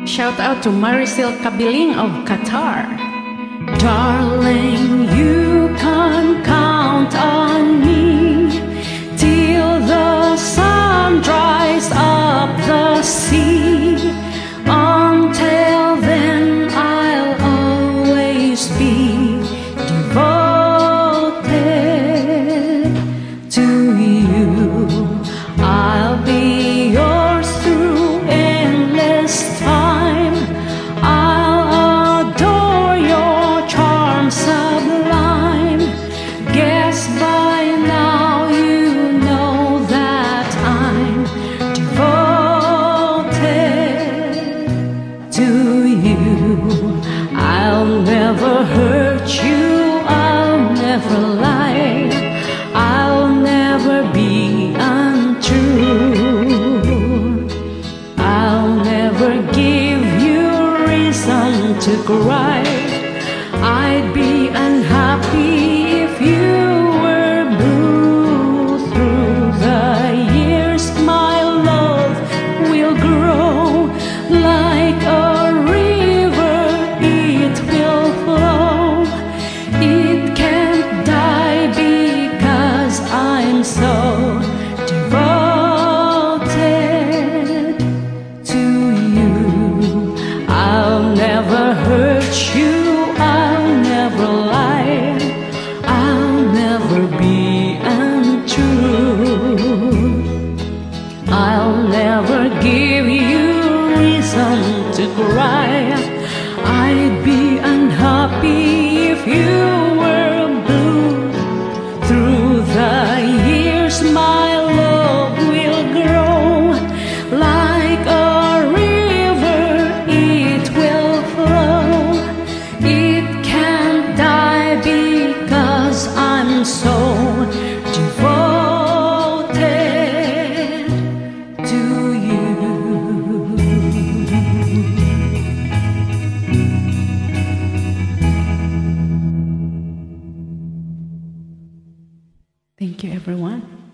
Shout out to Maricel Kabiling of Qatar. Darling, you can count on me till the sun dries up the sea. Until then, I'll always be devoted to you. I'll be yours through endless time. I'll adore your charm sublime. Guess by now you know that I'm devoted to you. I'll never hurt you, I'll never lie, I'll never be untrue. I'll never give you reason to cry. I'd be unhappy if you were blue. Through the years my love will grow like a river, it will flow. It can't die because I'm so devoted to you. I'll never hurt you, I'll never lie, I'll never be untrue. I'll never give you reason to cry. I'd be unhappy if you were blue. Through the years my love will grow like a river, it will flow. It can't die because I'm so devoted to you. Thank you, everyone.